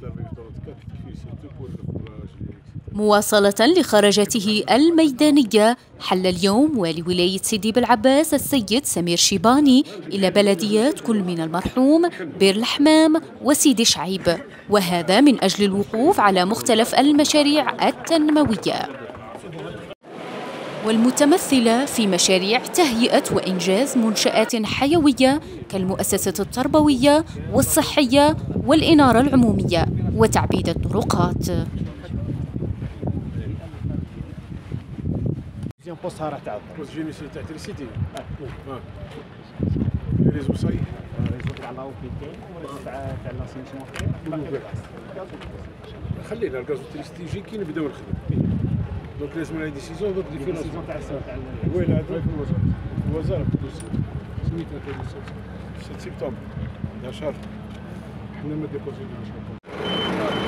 مواصلة لخرجته الميدانية، حل اليوم والي ولاية سيدي بالعباس السيد سمير شيباني إلى بلديات كل من المرحوم، بير الحمام وسيدي شعيب، وهذا من أجل الوقوف على مختلف المشاريع التنموية والمتمثلة في مشاريع تهيئة وإنجاز منشآت حيوية كالمؤسسة التربوية والصحية والإنارة العمومية وتعبيد الطرقات. خلينا الغاز والتريستيجي كي نبداو نخدموا دونك لازم هذه ديسيزيون دوك اللي فينا وين هذا الوزاره سميتها 6 سبتمبر 11 حنا ما ديبوزيناش